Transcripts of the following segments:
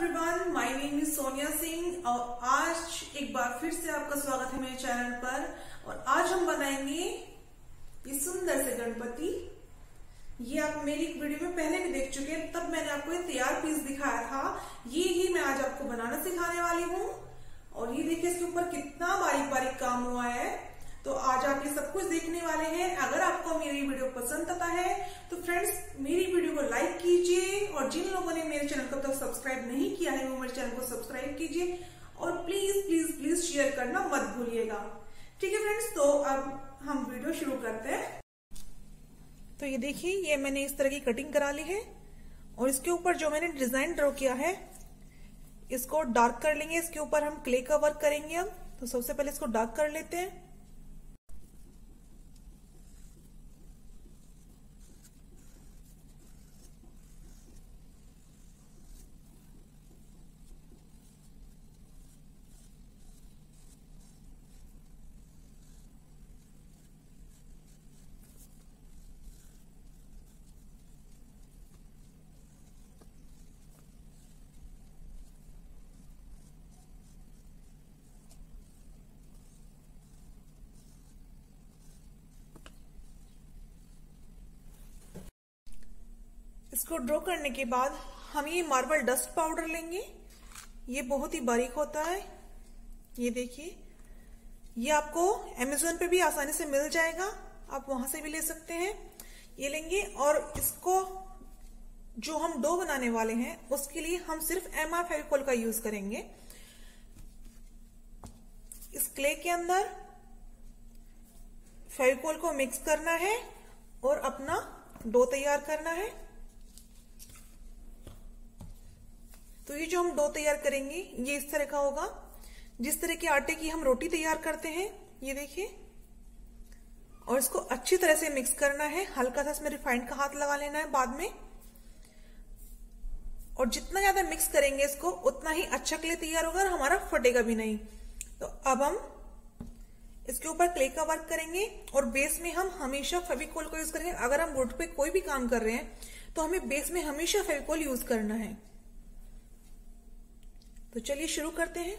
Everyone, my name is Sonia Singh और आज एक बार फिर से आपका स्वागत है मेरे चैनल पर। और आज हम बनाएंगे ये सुंदर से गणपति। ये आप मेरी वीडियो में पहले भी देख चुके हैं, तब मैंने आपको ये तैयार पीस दिखाया था। ये ही मैं आज आपको बनाना सिखाने वाली हूँ। और ये देखिए इसके ऊपर कितना बारीक बारीक काम हुआ है। तो आज आप ये सब कुछ देखने वाले हैं। अगर आपको मेरी वीडियो पसंद आता है तो फ्रेंड्स मेरी वीडियो को लाइक कीजिए, और जिन लोगों ने मेरे चैनल को अब तक सब्सक्राइब नहीं किया है वो मेरे चैनल को सब्सक्राइब कीजिए, और प्लीज प्लीज प्लीज शेयर करना मत भूलिएगा। ठीक है फ्रेंड्स, तो अब हम वीडियो शुरू करते हैं। तो ये देखिए, ये मैंने इस तरह की कटिंग करा ली है, और इसके ऊपर जो मैंने डिजाइन ड्रॉ किया है इसको डार्क कर लेंगे। इसके ऊपर हम क्ले का वर्क करेंगे। हम तो सबसे पहले इसको डार्क कर लेते हैं। इसको ड्रॉ करने के बाद हम ये मार्बल डस्ट पाउडर लेंगे। ये बहुत ही बारीक होता है। ये देखिए, ये आपको अमेज़न पे भी आसानी से मिल जाएगा, आप वहां से भी ले सकते हैं। ये लेंगे और इसको जो हम डो बनाने वाले हैं उसके लिए हम सिर्फ MR फेविकोल का यूज करेंगे। इस क्ले के अंदर फेविकोल को मिक्स करना है और अपना डो तैयार करना है। तो ये जो हम डो तैयार करेंगे ये इस तरह का होगा, जिस तरह के आटे की हम रोटी तैयार करते हैं। ये देखिए, और इसको अच्छी तरह से मिक्स करना है। हल्का सा इसमें रिफाइंड का हाथ लगा लेना है बाद में। और जितना ज्यादा मिक्स करेंगे इसको उतना ही अच्छा क्ले तैयार होगा और हमारा फटेगा भी नहीं। तो अब हम इसके ऊपर क्ले का वर्क करेंगे, और बेस में हम हमेशा फेविकोल का यूज करेंगे। अगर हम वुड पे कोई भी काम कर रहे हैं तो हमें बेस में हमेशा फेविकोल यूज करना है। तो चलिए शुरू करते हैं।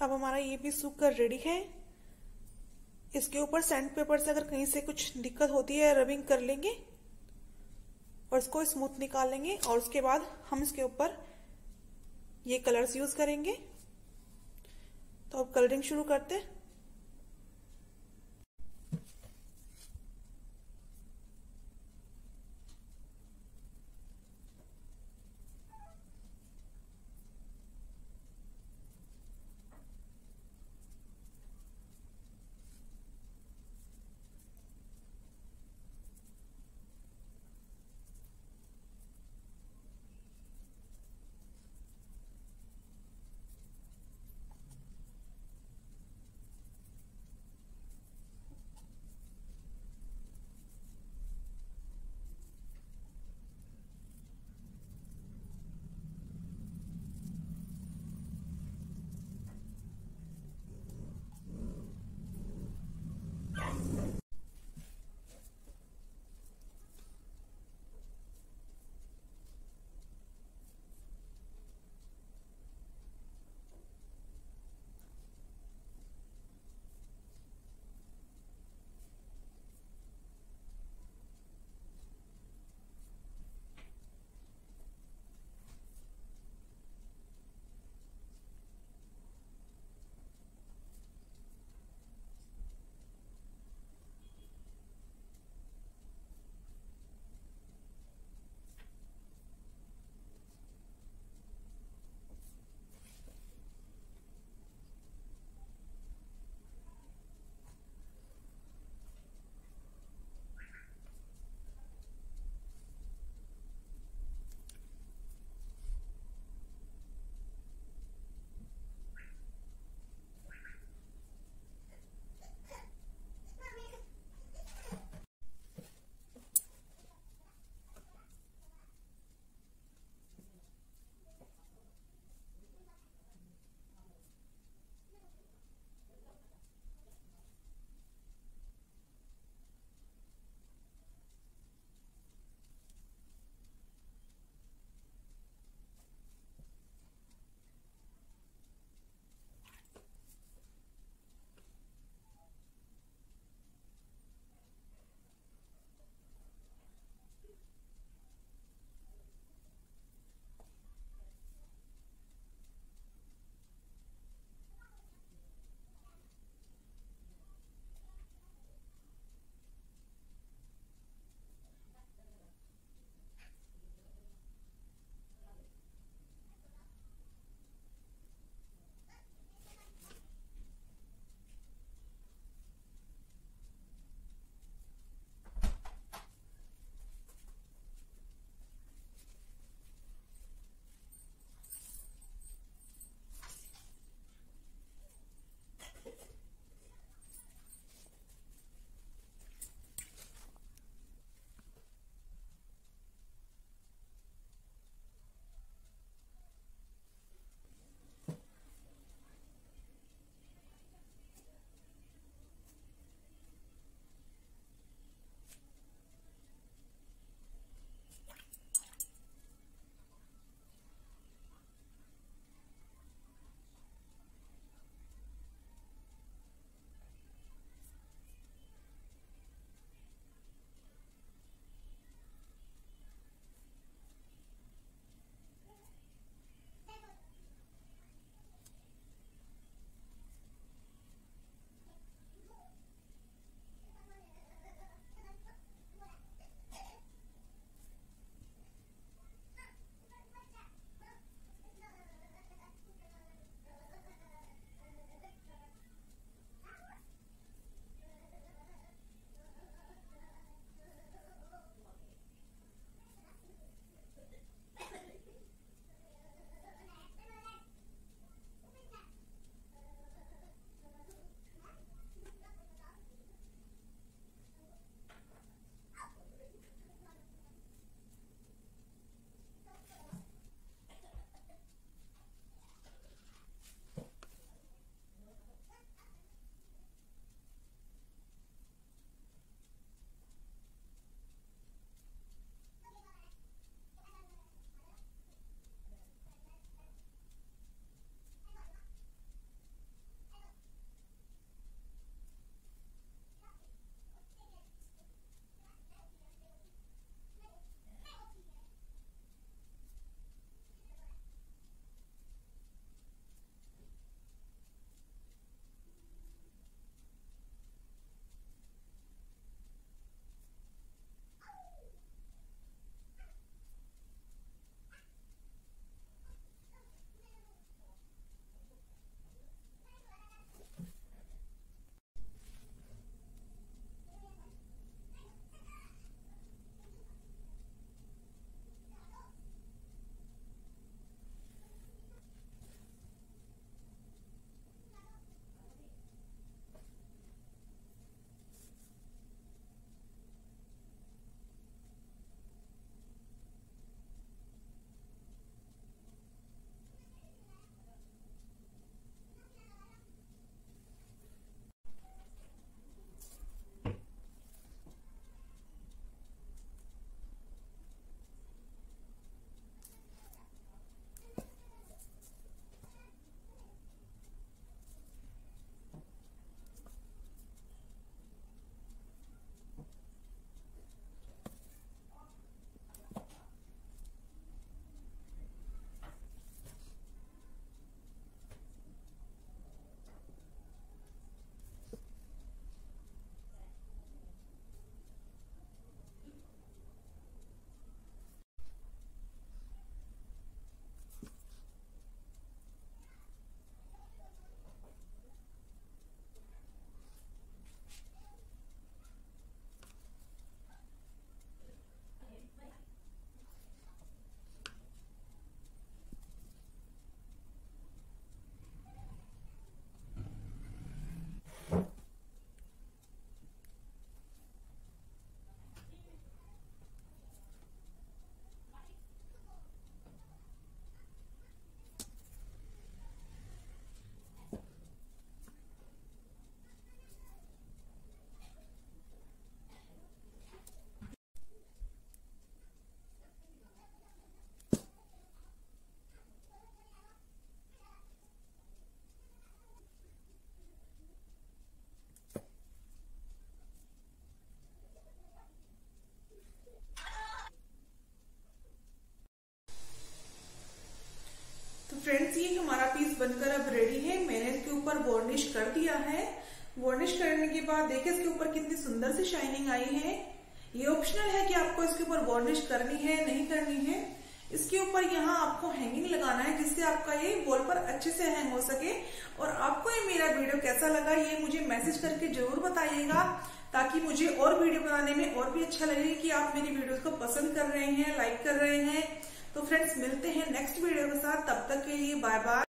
अब हमारा ये भी सूख कर रेडी है। इसके ऊपर सैंड पेपर से अगर कहीं से कुछ दिक्कत होती है रबिंग कर लेंगे और इसको स्मूथ निकाल लेंगे। और उसके बाद हम इसके ऊपर ये कलर्स यूज करेंगे। तो अब कलरिंग शुरू करते हैं। ऊपर वार्निश कर दिया है। वार्निश करने के बाद देखिए इसके ऊपर कितनी सुंदर सी शाइनिंग आई है। ये ऑप्शनल है कि आपको इसके ऊपर वार्निश करनी है नहीं करनी है। इसके ऊपर यहाँ आपको हैंगिंग लगाना है जिससे आपका ये वॉल पर अच्छे से हैंग हो सके। और आपको ये मेरा वीडियो कैसा लगा ये मुझे मैसेज करके जरूर बताइएगा, ताकि मुझे और वीडियो बनाने में और भी अच्छा लगे कि आप मेरी वीडियोस को पसंद कर रहे हैं, लाइक कर रहे हैं। तो फ्रेंड्स मिलते हैं नेक्स्ट वीडियो के साथ, तब तक के लिए बाय बाय।